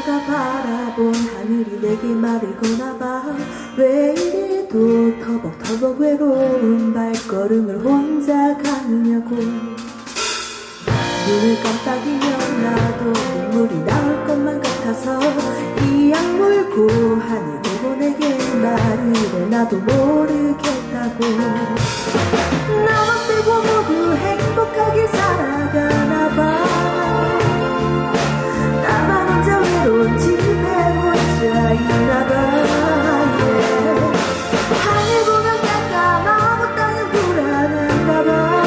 내가 바라본 하늘이 내게 말을 거나봐. 왜 이래도 터벅터벅 외로운 발걸음을 혼자 가느냐고. 눈을 깜빡이면 나도 눈물이 나올 것만 같아서 이 악물고 하늘 보고 내게 말을 해. 나도 모르겠다고. 나만 빼고 모두 행복하게 살아가나봐. 나만 혼자 외로운 집에 혼자 있나봐. 하늘 보면 깜깜하고 땅은 불안한가봐.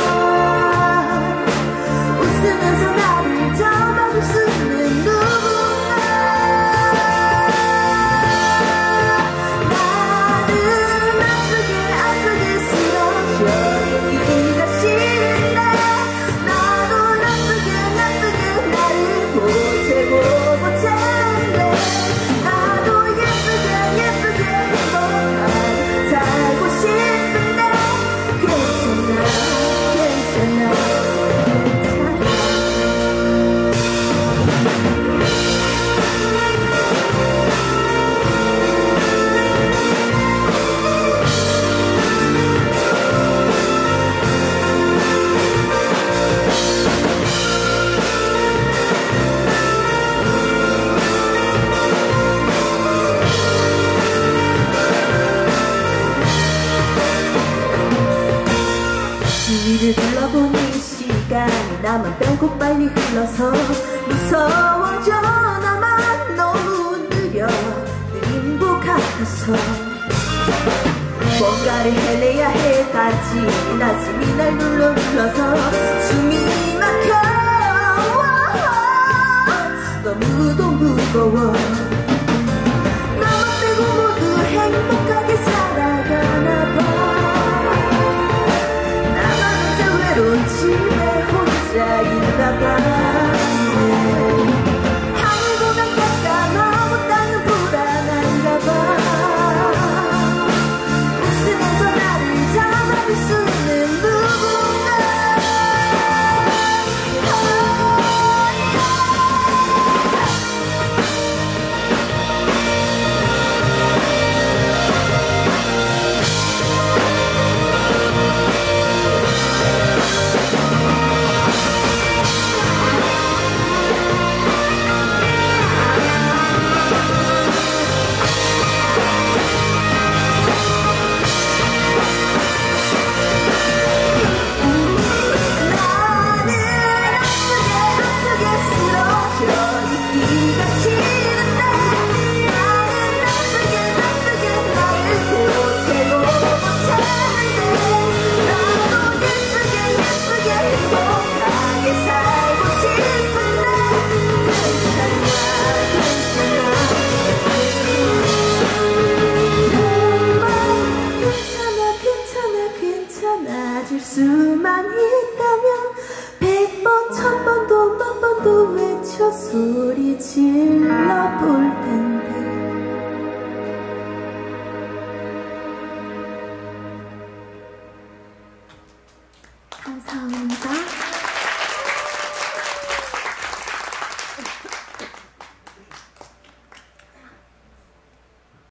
웃으면서 나를 잡아줄 수 있는 누군가. 나는 아프게 쓰러져 있기가 싫은데 나도 나쁘게 나를 보채고 보채는데 나도 예쁘게 행복하게 살고 싶은데 괜찮아. 주위를 둘러본 이 시간이 나만 빼고 빨리 흘러서 무서워져. 나만 너무 느려 느린 것 같아서 뭔가를 해내야 해가지. 가슴이 날 눌러서 숨이 막혀. 너무도 무거워. 나만 빼고 모두 행복하게 살아가나봐. 외로운 집에 혼자 있나봐. 하늘 보면 깜깜하고 땅은 불안한가봐. 웃으면서 나를 잡아줄 수 있는 누군가. 괜찮아질 수만 있다면 100번 1000번도 만번도 외쳐 소리 질러 볼 텐데. 감사합니다.